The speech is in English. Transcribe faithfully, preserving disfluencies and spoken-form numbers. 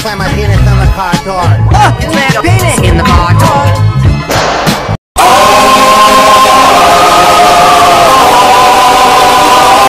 slam my penis on the car door. Oh, slam your penis in the car